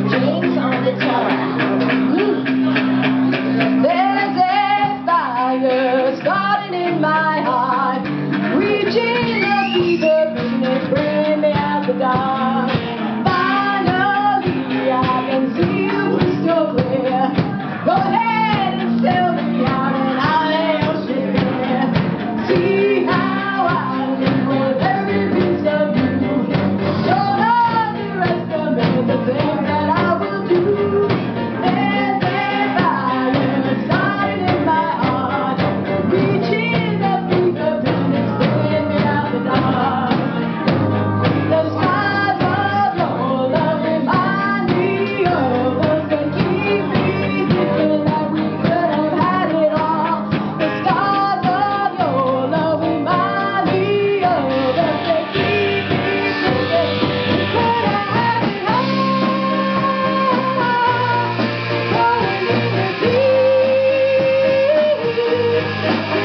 James on guitar. There's a fire starting in my heart, reaching a fever pitch, it's bringing me out the dark. Finally, I can see you crystal clear. Go ahead and sell me out, and I'll lay your share. See how I live with every piece of you. Don't underestimate the things that I will do. There's a fire starting in my heart, reaching a fever pitch, it's bringing me out the dark. The skies of your love remind me of us and keep me thinking that we could have had it all. The skies of your love remind me of us and keep me thinking we could have had it all. Going in the deep.